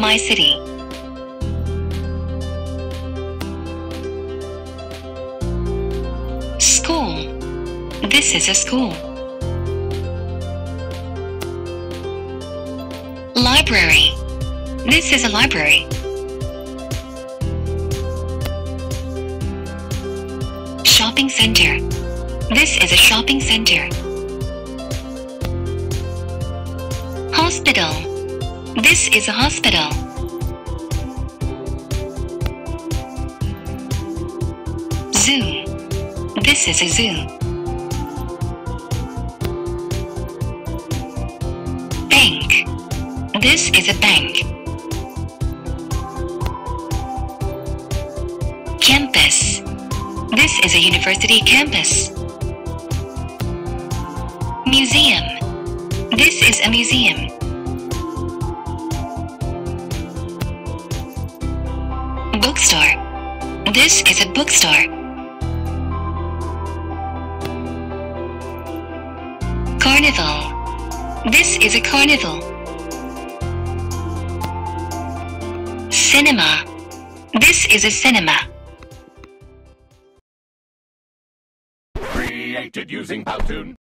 my city. School. This is a school. Library. This is a library. Shopping center. This is a shopping center. Hospital. This is a hospital. Zoo. This is a zoo. Bank. This is a bank. Campus. This is a university campus. Museum. This is a museum. Bookstore. This is a bookstore. Carnival. This is a carnival. Cinema. This is a cinema. Created using Powtoon.